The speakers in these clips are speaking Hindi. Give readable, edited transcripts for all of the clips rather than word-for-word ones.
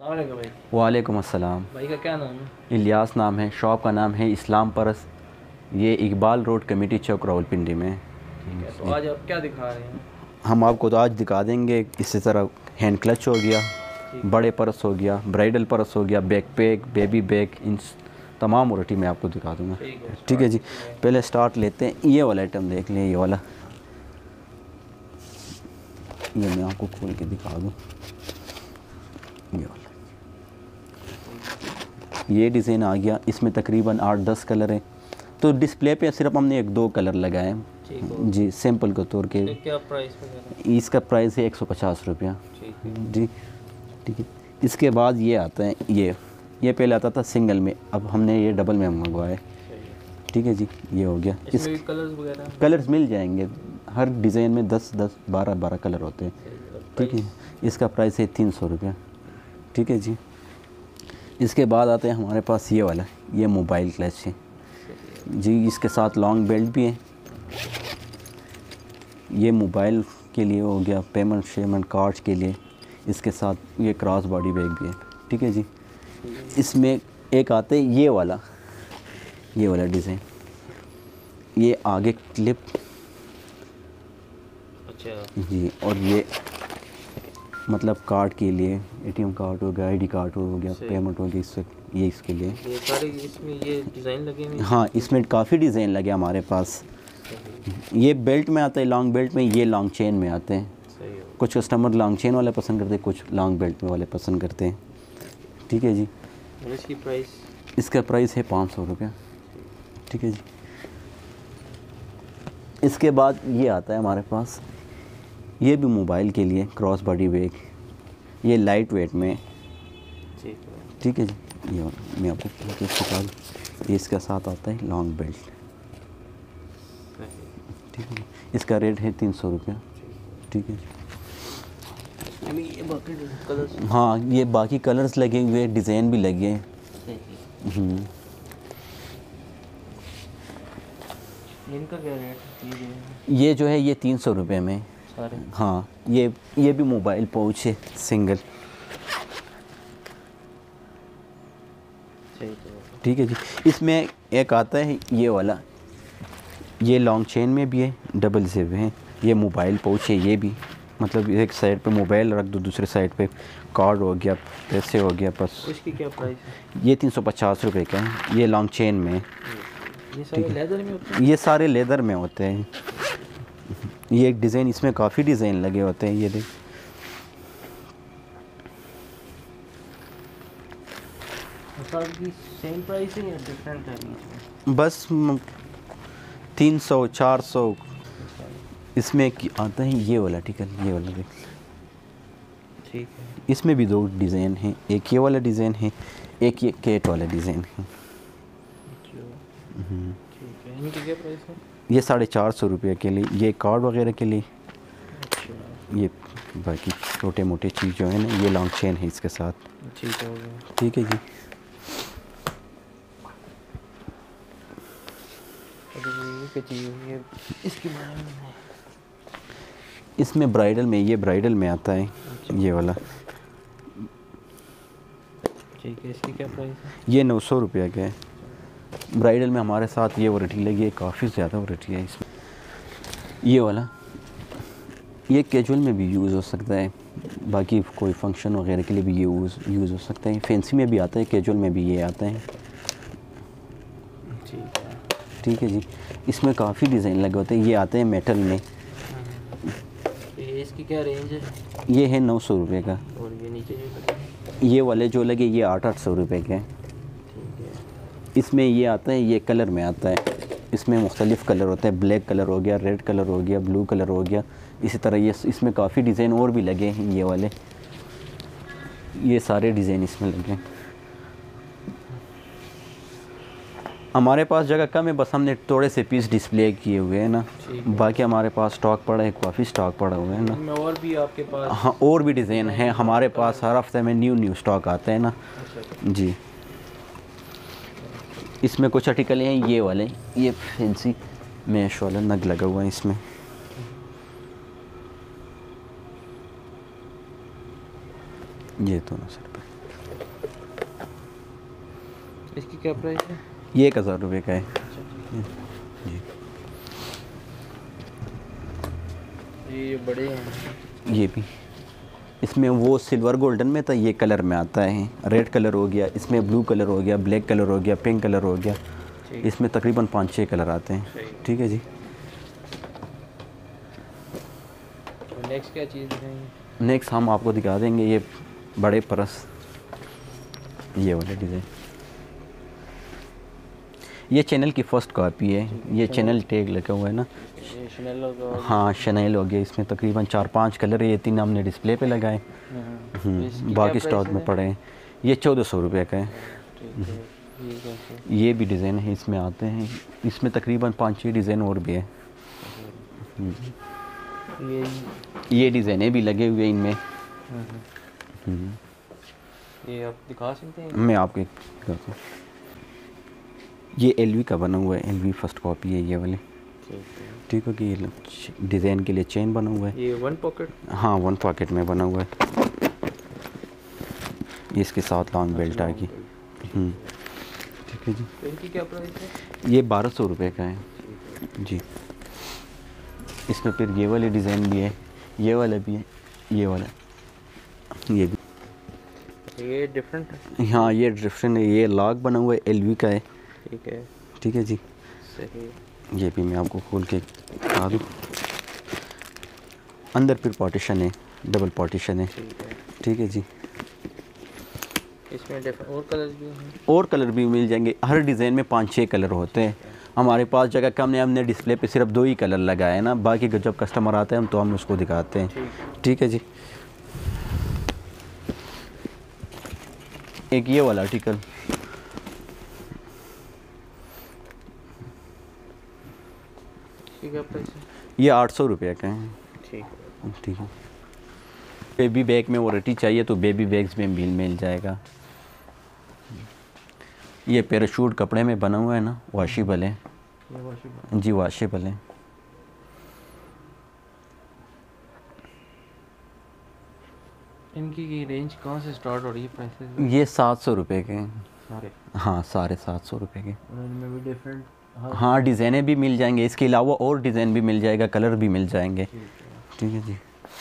भाई। वालेकुम अस्सलाम। भाई का क्या नाम है? इलियास नाम है। शॉप का नाम है इस्लाम परस। ये इकबाल रोड कमेटी चौक रावलपिंडी में। ठीक है, तो आज आप क्या दिखा रहे हैं? हम आपको तो आज दिखा देंगे इसी तरह हैंड क्लच हो गया, बड़े पर्स हो गया, ब्राइडल पर्स हो गया, बैकपैक, बेबी बैग, इन तमाम वैरायटी मैं आपको दिखा दूँगा। ठीक है जी। पहले स्टार्ट लेते हैं, ये वाला आइटम देख लें। ये वाला, ये मैं आपको खोल के दिखा दूँ। ये वाला, ये डिज़ाइन आ गया। इसमें तकरीबन 8-10 कलर हैं। तो डिस्प्ले पे सिर्फ हमने 1-2 कलर लगाए हैं जी, सैम्पल के तौर के। क्या प्राइस वगैरह? इसका प्राइस है 150 रुपया जी। ठीक है। इसके बाद ये आता है, ये पहले आता था सिंगल में, अब हमने ये डबल में मंगवाया। ठीक है जी। ये हो गया। इस कलर्स वगैरह कलर्स मिल जाएंगे। हर डिज़ाइन में 10-10, 12-12 कलर होते हैं। ठीक है। इसका प्राइस है 300 रुपया। ठीक है जी। इसके बाद आते हैं हमारे पास ये वाला, ये मोबाइल क्लच है जी। इसके साथ लॉन्ग बेल्ट भी है। ये मोबाइल के लिए हो गया, पेमेंट शेमेंट कार्ड्स के लिए। इसके साथ ये क्रॉस बॉडी बैग भी है। ठीक है जी। इसमें एक आता है ये वाला डिज़ाइन, ये आगे क्लिप। अच्छा जी। और ये मतलब कार्ड के लिए, एटीएम कार्ड हो गया, आईडी कार्ड हो गया, पेमेंट हो गया, इससे ये इसके लिए। ये सारे इसमें ये डिज़ाइन लगे हैं? हाँ, इसमें काफ़ी डिज़ाइन लगे हमारे पास। ये बेल्ट में आता है, लॉन्ग बेल्ट में। ये लॉन्ग चेन में आते हैं। कुछ कस्टमर लॉन्ग चेन वाले पसंद करते हैं, कुछ लॉन्ग बेल्ट में वाले पसंद करते हैं। ठीक है जी। इसकी प्राइस? इसका प्राइस है 500 रुपया। ठीक है जी। इसके बाद ये आता है हमारे पास, ये भी मोबाइल के लिए क्रॉस बॉडी बैग। ये लाइट वेट में। ठीक है जी। ये मैं आपको दिखा दूँ, ये इसके साथ आता है लॉन्ग बेल्ट। ठीक है। इसका रेट है 300 रुपया। ठीक है जी। ये बाकी कलर्स? हाँ, ये बाकी कलर्स लगे हुए, डिज़ाइन भी लगे हैं। इनका क्या रेट? ये जो है ये 300 रुपये में सारे? हाँ, ये भी मोबाइल पाउच है सिंगल। ठीक है जी। इसमें एक आता है ये वाला, ये लॉन्ग चेन में भी है, डबल ज़िप है। ये मोबाइल पाउच है। ये भी मतलब एक साइड पे मोबाइल रख दो, दूसरे साइड पे कार्ड हो गया, पैसे हो गया, बस। इसकी क्या प्राइस है? ये 350 रुपये का है। ये लॉन्ग चेन में। ये सारे लेदर में होते हैं? ये सारे लेदर में होते हैं। ये एक डिज़ाइन, इसमें काफ़ी डिज़ाइन लगे होते हैं। ये देख, सेम प्राइस है या डिफरेंट है? बस 300-400 इसमें आता है। ये वाला, ठीक है, ये वाला देख। ठीक है। इसमें भी 2 डिज़ाइन हैं, एक ये वाला डिज़ाइन है, एक ये कैट वाला डिज़ाइन है। ठीक है। इनकी क्या प्राइस है? ये 450 रुपये के लिए, ये कार्ड वगैरह के लिए। ये बाकी छोटे मोटे चीज़ जो है ना, ये लॉन्ग चेन है इसके साथ। ठीक हो गया। ठीक है जी। ये इसकी इसमें ब्राइडल में, ये ब्राइडल में आता है। ये वाला। ठीक है। इसकी क्या प्राइस है? ये 900 रुपये का है। ब्राइडल में हमारे साथ ये वैरायटी लगी है, काफ़ी ज़्यादा वैरायटी है इसमें। ये वाला, ये कैजुअल में भी यूज़ हो सकता है, बाकी कोई फंक्शन वगैरह के लिए भी ये यूज़ हो सकता है। फैंसी में भी आता है, कैजुअल में भी ये आता है। ठीक है जी। इसमें काफ़ी डिज़ाइन लगे होते हैं। ये आते हैं मेटल में। इसकी क्या रेंज है? ये है 900 रुपये का। और ये नीचे ये वाले जो लगे, ये 800 रुपये के हैं। ठीक है। इसमें ये आता है, ये कलर में आता है। इसमें मुख्तलिफ़ कलर होते हैं, ब्लैक कलर हो गया, रेड कलर हो गया, ब्लू कलर हो गया। इसी तरह ये इसमें काफ़ी डिज़ाइन और भी लगे हैं। ये वाले, ये सारे डिज़ाइन इसमें लगे हैं। हमारे पास जगह कम है, बस हमने थोड़े से पीस डिस्प्ले किए हुए हैं ना, बाकी हमारे पास स्टॉक पड़ा है, काफ़ी स्टॉक पड़ा हुआ है ना। और भी आपके पास? हाँ, और भी डिज़ाइन है हमारे पास। हर हफ्ते में न्यू स्टॉक आता है ना जी। इसमें कुछ आर्टिकल हैं ये वाले, ये फैंसी मैश वाला नग लगा हुआ है इसमें। ये दोनों सर पे इसकी क्या प्राइस है? ये 1000 रुपये का है जी। ये बड़े हैं। ये भी इसमें वो सिल्वर गोल्डन में था, ये कलर में आता है। रेड कलर हो गया, इसमें ब्लू कलर हो गया, ब्लैक कलर हो गया, पिंक कलर हो गया। इसमें तकरीबन 5-6 कलर आते हैं। ठीक है जी। नेक्स्ट क्या चीज़ दिखाएंगे? नेक्स्ट हम आपको दिखा देंगे ये बड़े परस, ये वाले डिज़ाइन। ये चैनल की फ़र्स्ट कॉपी है। ये चैनल टैग लगा हुआ है ना। ये शनेल होगा। हाँ शनेल हो गया। इसमें तकरीबन 4-5 कलर है। ये 3 हमने डिस्प्ले पे लगाए। बाकी स्टॉक में पड़े हैं। ये 1400 रुपये का है। ये भी डिज़ाइन है इसमें आते हैं। इसमें तकरीबन 5-6 डिज़ाइन और भी है। ये डिज़ाइने भी लगे हुए इनमें। ये आप दिखा सकते हैं? मैं आपको दिखाता हूँ। ये एलवी का बना हुआ है। एलवी फर्स्ट कॉपी है ये वाले। ठीक है कि ये डिज़ाइन के लिए चेन बना हुआ है। ये 1 पॉकेट? हाँ 1 पॉकेट में बना हुआ है। ये इसके साथ लॉन्ग बेल्ट आएगी। ठीक है जी। तो इनकी क्या प्राइस है? ये 1200 रुपये का है जी। इसमें फिर ये वाले डिज़ाइन भी है, ये वाला भी है, ये वाला, ये भी। ये डिफरेंट है? हाँ ये डिफरेंट है। ये लॉक बना हुआ है, एलवी का है। ठीक है। ठीक है जी। सही। ये भी मैं आपको खोल के दिखा दूँ। अंदर फिर पार्टीशन है, डबल पार्टीशन है। ठीक है जी। इसमें और कलर भी हैं? और कलर भी मिल जाएंगे। हर डिज़ाइन में 5-6 कलर होते हैं। हमारे पास जगह कम है, हमने डिस्प्ले पे सिर्फ 2 ही कलर लगाए हैं ना। बाकी जब कस्टमर आते हैं हम तो हम उसको दिखाते हैं। ठीक है जी। एक ये वाला आर्टिकल, क्या प्राइस है? ये 800 रुपये का है। ठीक है। ठीक है। बेबी बैग में वारंटी चाहिए तो बेबी बैग्स में मिल जाएगा। ये पैराशूट कपड़े में बना हुआ है ना, वॉशेबल है जी, वॉशेबल है। इनकी की रेंज कहाँ से स्टार्ट हो रही है प्राइस? ये 700 रुपये के हैं सारे? हाँ सारे 700 रुपये के। इनमें भी डिफरेंट? हाँ डिज़ाइनें भी मिल जाएंगे। इसके अलावा और डिज़ाइन भी मिल जाएगा, कलर भी मिल जाएंगे। ठीक है जी।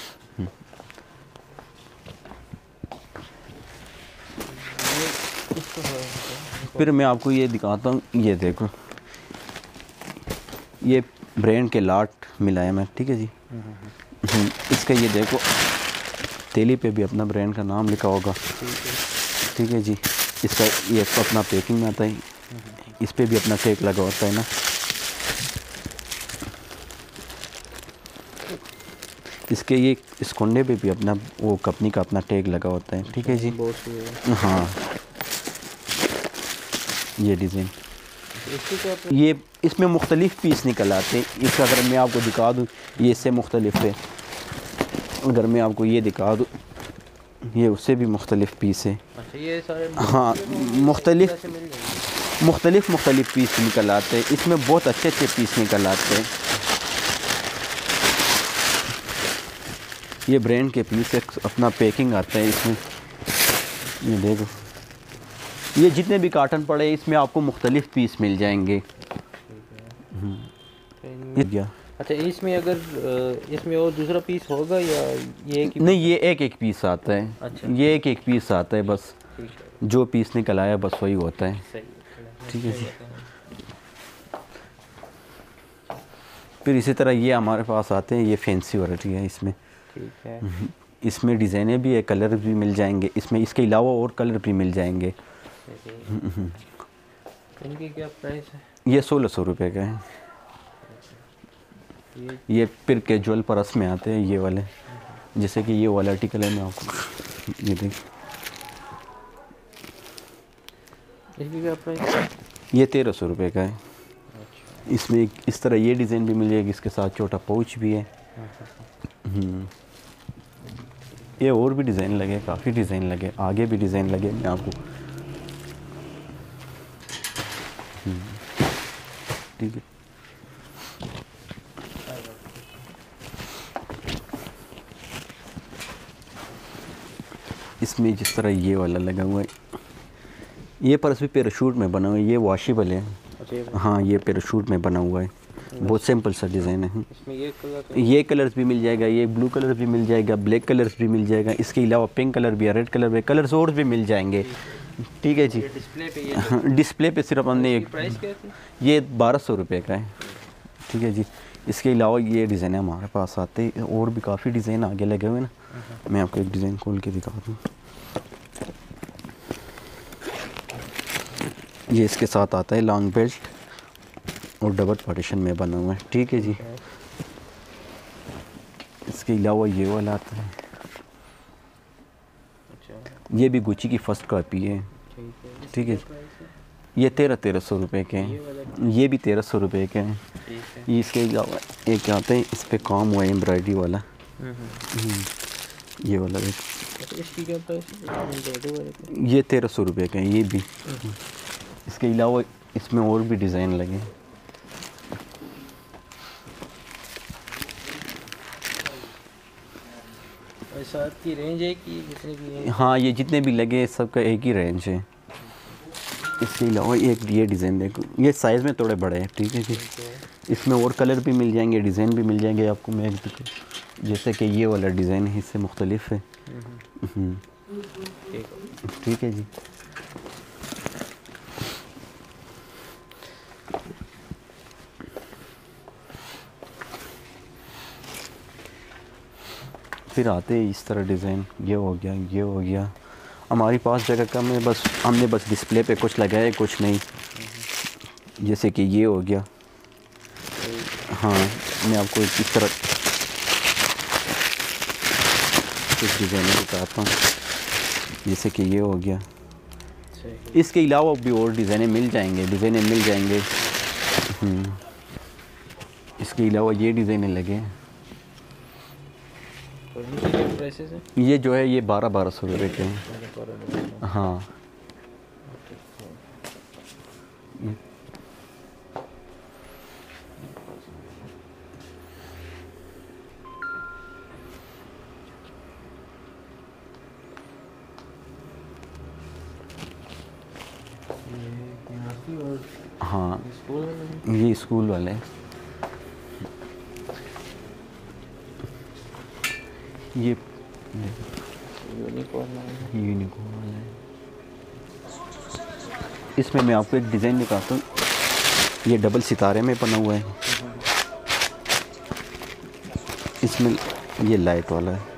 फिर मैं आपको ये दिखाता हूँ। ये देखो, ये ब्रांड के लाट मिला है मैं। ठीक है जी। इसका ये देखो, तेली पे भी अपना ब्रांड का नाम लिखा होगा। ठीक है जी। इसका ये अपना पैकिंग में आता है। इस पे भी अपना टैग लगा होता है ना। इसके ये इस कुंडे पे भी अपना वो कंपनी का अपना टैग लगा होता है। ठीक है जी। हाँ ये डिज़ाइन, ये इसमें मुख्तलिफ़ पीस निकल आते हैं। इसका अगर मैं आपको दिखा दूँ, ये इससे मुख्तलिफ है। अगर मैं आपको ये दिखा दूँ, ये उससे भी मुख्तलिफ पीस है। अच्छा ये सारे? हाँ मुख्तलिफ पीस निकल आते हैं। इसमें बहुत अच्छे पीस निकल आते हैं। ये ब्रांड के पीस एक अपना पैकिंग आता है इसमें। ये देखो, ये जितने भी कार्टन पड़े हैं इसमें आपको मुख्तलिफ पीस मिल जाएंगे। अच्छा इसमें अगर इसमें और दूसरा पीस होगा या ये एक? नहीं, ये एक पीस आता है। अच्छा। ये एक पीस आता है बस। जो पीस निकल आया बस वही होता है। ठीक है जी। फिर इसी तरह ये हमारे पास आते हैं। ये फैंसी वैरायटी है इसमें। ठीक है। इसमें डिज़ाइनें भी है, कलर भी मिल जाएंगे इसमें। इसके अलावा और कलर भी मिल जाएंगे। इनकी क्या प्राइस है? ये 1600 रुपये का है। ये फिर कैजुअल परस में आते हैं ये वाले। जैसे कि ये वाला आर्टिकल है, मैं आपको ये देख, इसकी क्या प्राइस है? ये 1300 रुपये का है। इसमें इस तरह ये डिज़ाइन भी मिल जाएगी। इसके साथ छोटा पाउच भी है। ये और भी डिज़ाइन लगे, काफ़ी डिज़ाइन लगे, आगे भी डिज़ाइन लगे। मैं आपको ठीक है। इसमें जिस तरह ये वाला लगा हुआ है, ये पर्स भी पैराशूट में बना हुआ है, ये वॉशेबल है। अच्छा ये हाँ ये पैराशूट में बना हुआ है, बहुत सिंपल सा डिज़ाइन है। इसमें ये कलर ये कलर्स भी मिल जाएगा, ये ब्लू कलर भी मिल जाएगा, ब्लैक कलर्स भी मिल जाएगा, इसके अलावा पिंक कलर भी है, रेड कलर भी, कलर्स और भी मिल जाएंगे। ठीक है जी। डिस्प्ले पे ये डिस्प्ले पे सिर्फ हमने एक, प्राइस क्या थी? ये 1200 रुपये का है। ठीक है जी। इसके अलावा ये डिज़ाइन हमारे पास आते हैं, और भी काफ़ी डिज़ाइन आगे लगे हुए ना, मैं आपको एक डिज़ाइन खोल के दिखा दूँ। ये इसके साथ आता है लॉन्ग बेल्ट और डबल पार्टीशन में बना हुआ है। ठीक है जी। इसके अलावा ये वाला आता है, अच्छा ये भी गुच्ची की फ़र्स्ट कॉपी है। ठीक है। ये 1300 रुपये के हैं, ये भी 1300 रुपये के हैं। ये इसके अलावा एक आते हैं, इस पे काम हुआ है एम्ब्रॉयडरी वाला, ये वाला एक, इसकी क्या प्राइस है? ये 1300 रुपये के हैं ये भी। इसके अलावा इसमें और भी डिज़ाइन लगे हैं। ऐसा की रेंज है कि जितने भी हैं? हाँ ये जितने भी लगे सबका एक ही रेंज है। इसके अलावा एक ये डिज़ाइन देखो, ये साइज़ में थोड़े बड़े हैं। ठीक है जी। इसमें और कलर भी मिल जाएंगे, डिज़ाइन भी मिल जाएंगे आपको। मैं जैसे कि ये वाला डिज़ाइन है, इससे मुख्तलिफ है। ठीक है जी। फिर आते हैं इस तरह डिज़ाइन, ये हो गया, ये हो गया। हमारे पास जगह कम है, बस हमने बस डिस्प्ले पे कुछ लगाया है, कुछ नहीं। जैसे कि ये हो गया। हाँ मैं आपको इस तरह कुछ डिज़ाइन दिखाता हूँ। जैसे कि ये हो गया। इसके अलावा भी और डिज़ाइनें मिल जाएंगे, इसके अलावा ये डिज़ाइनें लगे हैं। ये जो है ये 1200 रुपये के हैं। हाँ हाँ ये स्कूल वाले, ये यूनिकॉर्न वाला है। इसमें मैं आपको एक डिज़ाइन दिखाता हूँ, ये डबल सितारे में बना हुआ है। इसमें ये लाइट वाला है।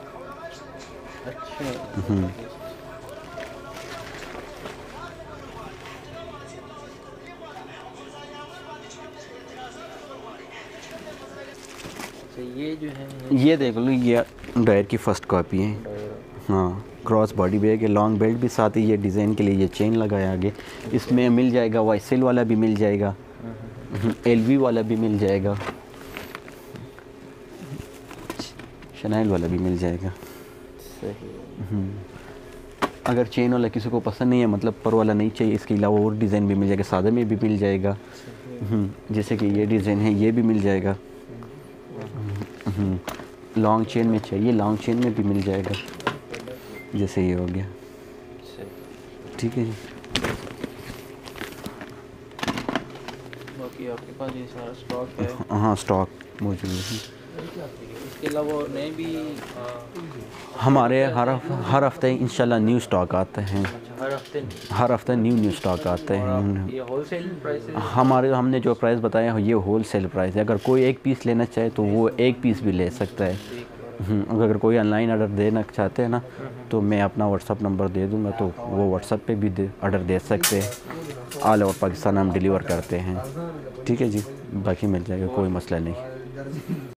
अच्छा ये जो है, ये देख लो, ये डायर की फ़र्स्ट कॉपी है। हाँ क्रॉस बॉडी बैग है, लॉन्ग बेल्ट भी साथ ही, ये डिज़ाइन के लिए ये चेन लगाया आगे। इसमें मिल जाएगा वाइसेल वाला भी मिल जाएगा, एलवी वाला भी मिल जाएगा, शनाइल वाला भी मिल जाएगा। सही। अगर चेन वाला किसी को पसंद नहीं है, मतलब पर वाला नहीं चाहिए, इसके अलावा और डिज़ाइन भी मिल जाएगा, सादे में भी मिल जाएगा। जैसे कि ये डिज़ाइन है, ये भी मिल जाएगा। लॉन्ग चेन में चाहिए, लॉन्ग चेन में भी मिल जाएगा। जैसे ये हो गया। ठीक है जी। बाकी आपके पास ये सारा स्टॉक है? हाँ स्टॉक मौजूद है। इसके अलावा और नए भी हमारे हर हफ्ते इंशाल्लाह न्यू स्टॉक आते हैं। हर हफ्ते न्यू स्टॉक आते हैं। ये होलसेल प्राइस है? हमारे हमने जो प्राइस बताया है ये होलसेल प्राइस है। अगर कोई एक पीस लेना चाहे तो वो एक पीस भी ले सकता है। अगर कोई ऑनलाइन ऑर्डर देना चाहते हैं ना, तो मैं अपना व्हाट्सअप नंबर दे दूंगा, तो वो व्हाट्सअप पे भी ऑर्डर दे सकते हैं। ऑल ओवर पाकिस्तान हम डिलीवर करते हैं। ठीक है जी, बाकी मिल जाएगा, कोई मसला नहीं।